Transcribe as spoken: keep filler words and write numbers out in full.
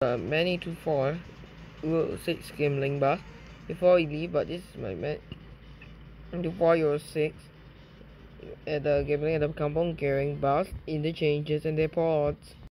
Uh, man A twenty-four Euro six gambling bus before we leave, but this is my man A twenty-four Euro six at the gambling at the Kampong Garang bus interchanges and depots.